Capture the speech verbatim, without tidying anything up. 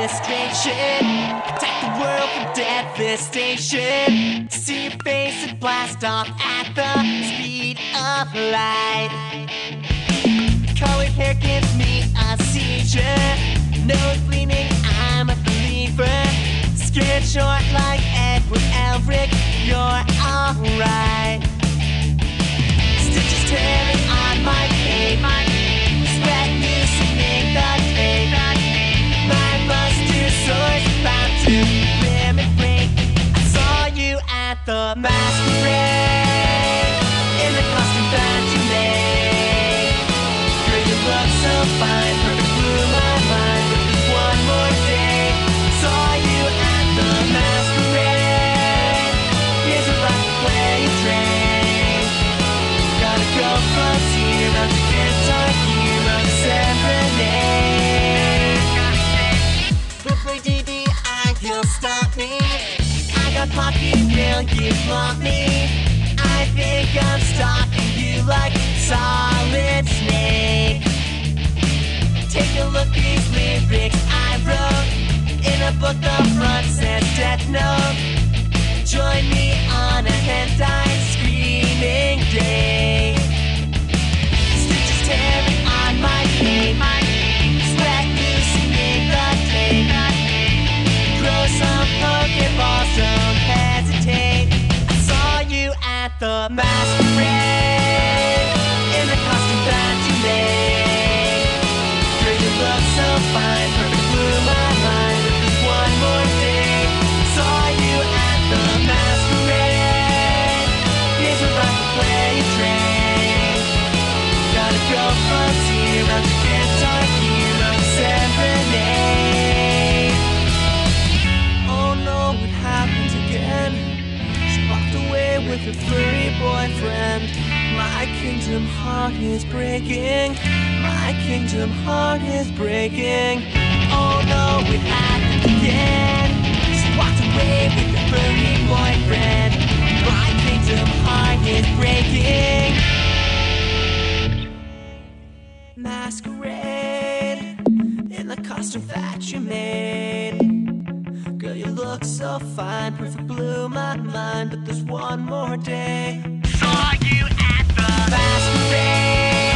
demonstration. Attack the world for devastation. See your face and blast off at the speed of light. Colored hair gives me a seizure. Nose bleeding, I'm a believer. Scared short like Edward Elric, you're alright. Stitches tearing on my cape, sweat loosening the tape. My buster sword's about to limb and break. I saw you at the masquerade in the costume that you made. Girl, you look so fine, perfect blew my mind. But there's one more day. Saw you at the masquerade. Here's a rock to play a train. Gotta go from zero to guitar hero to serenade. Before D D I, you'll stop me. I got pocket will you want me? I think I'm stalking you like Solid Snake. Take a look, these lyrics I wrote in a book, the front says Death Note. Join me on a hentai screaming day. Stitches tearing on my cape, sweat loosening the tape. Grow some Pokeballs, don't hesitate. I saw you at the masquerade in the costume that you made. Girl, you look so fine, perfect blew my mind. But there's one more day. Saw you at the masquerade. Here's a rock to play a train. Gotta go from zero to guitar hero to serenade. Oh no, it happens again. She walked away with her furry boyfriend. My kingdom heart is breaking. My kingdom heart is breaking. Oh no, it happened again. She walked away with her furry boyfriend. My kingdom heart is breaking. Masquerade in the costume that you made. Girl, you look so fine, perfect blew my mind. But there's one more day. Saw you at the masquerade